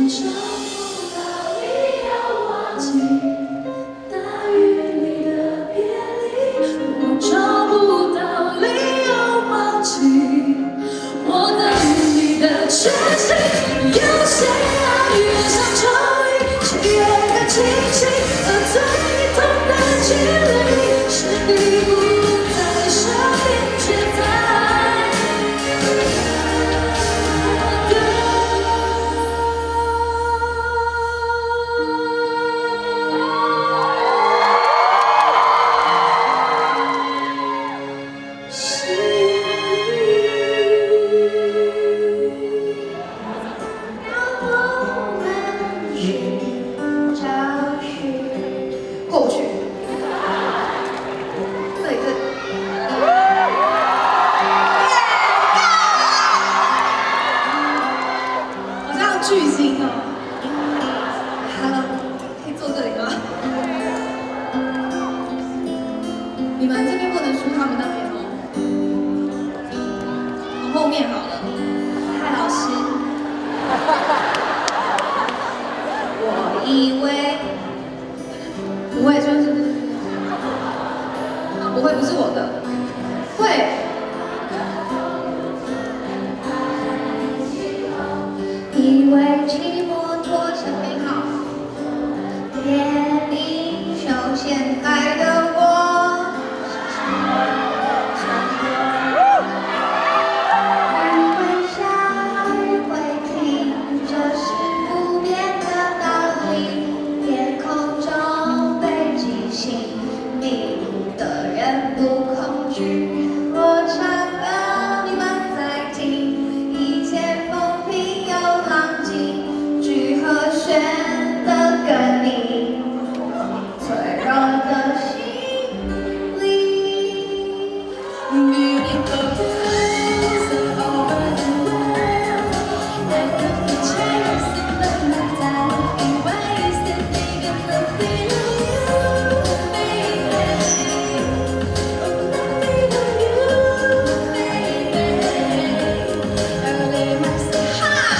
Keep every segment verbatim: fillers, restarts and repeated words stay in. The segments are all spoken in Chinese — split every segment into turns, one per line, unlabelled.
巨星哦 ，Hello， 可以坐这里吗？你们这边不能输他们那边哦，往后面好了。嗨，老师，我以为不会就是啊，不会不是我的，会。 以为寂寞拖成美好，别离手现在的我。日会下，日会停，这是不变的道理。夜空中被激醒，迷路的人不恐惧。我唱歌，你们在听，一切风平又。 聚和弦的跟你，脆弱的心里。Beautiful days over the world, let the chance but not that you wasted thinking nothing of you, baby. Nothing of you, baby. Early myself high.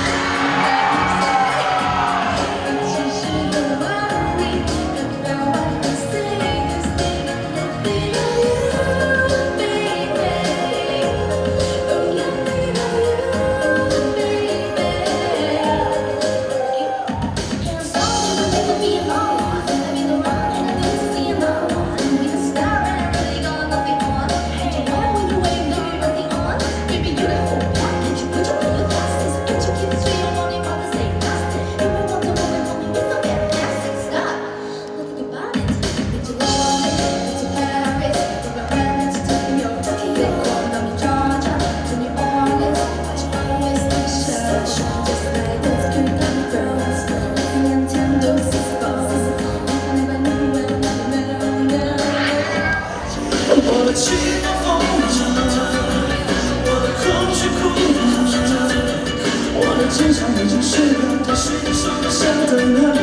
我的期望疯着，我的空虚哭着，我的坚强已经是个太心酸的小的人。